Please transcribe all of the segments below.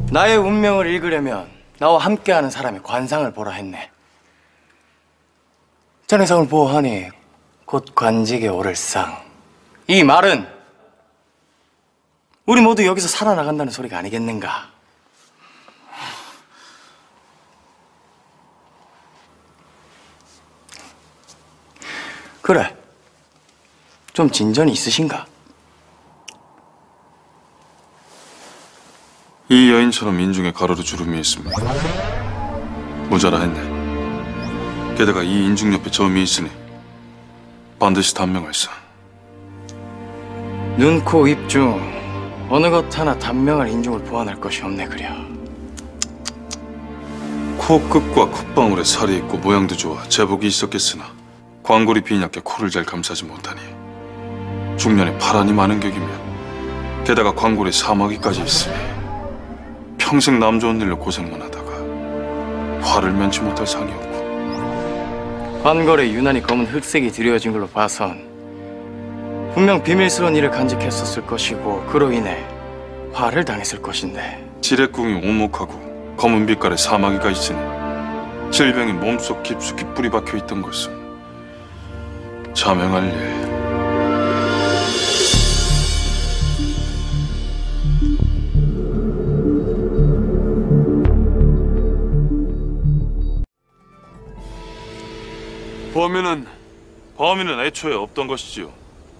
나의 운명을 읽으려면 나와 함께하는 사람의 관상을 보라 했네. 전해성을 보호하니 곧 관직에 오를 상. 이 말은 우리 모두 여기서 살아나간다는 소리가 아니겠는가? 그래, 좀 진전이 있으신가? 이 여인처럼 인중에 가로로 주름이 있습니다. 모자라 했네. 게다가 이 인중 옆에 점이 있으니 반드시 단명할사. 눈, 코, 입 중 어느 것 하나 단명할 인중을 보완할 것이 없네 그려. 코끝과 콧방울에 살이 있고 모양도 좋아 제복이 있었겠으나 광골이 빈약해 코를 잘 감싸지 못하니 중년에 파란이 많은 격이며 게다가 광골에 사마귀까지 있으니 평생 남 좋은 일로 고생만 하다가 화를 면치 못할 상이었고. 관골에 유난히 검은 흑색이 드려진 걸로 봐선 분명 비밀스러운 일을 간직했었을 것이고 그로 인해 화를 당했을 것인데. 지렛궁이 오목하고 검은 빛깔의 사마귀가 있으니 질병이 몸속 깊숙이 뿌리 박혀 있던 것은 자명할 일. 범인은 애초에 없던 것이지요.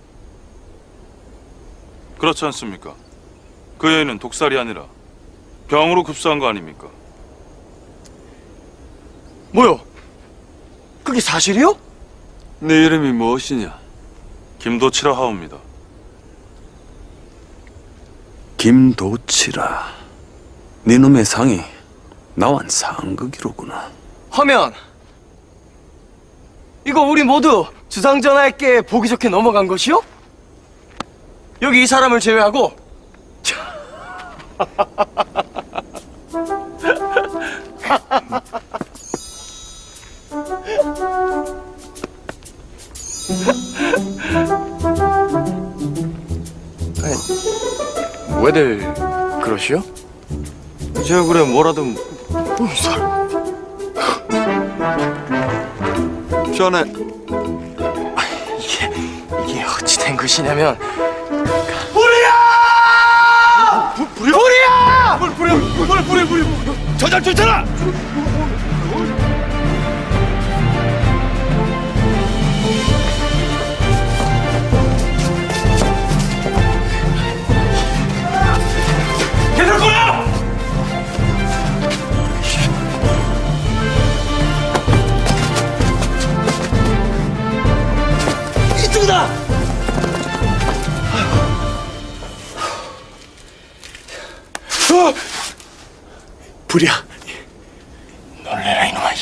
그렇지 않습니까? 그 여인은 독살이 아니라 병으로 급사한 거 아닙니까? 뭐요? 그게 사실이요? 네 이름이 무엇이냐? 김도치라 하옵니다. 김도치라. 네 놈의 상이 나완 상극이로구나. 하면 이거 우리 모두 주상전하께 보기 좋게 넘어간 것이요? 여기 이 사람을 제외하고. 아니, 왜들 그러시오? 제 얼굴에 뭐라도 전에 이게 어찌 된 것이냐면. 불이야! 저장 쫓아라! 계속 거야! 이쪽이다! 불이야. 놀래라 이놈아.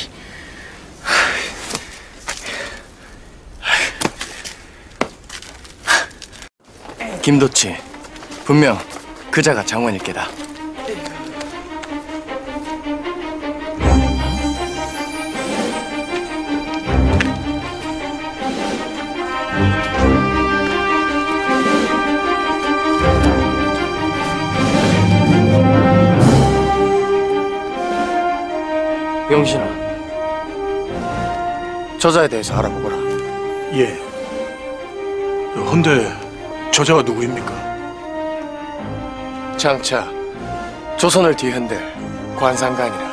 김도치, 분명 그자가 장원일 게다. 영신아, 저자에 대해서 알아보거라. 예. 헌데 저자가 누구입니까? 장차 조선을 뒤흔들 관상가 아니라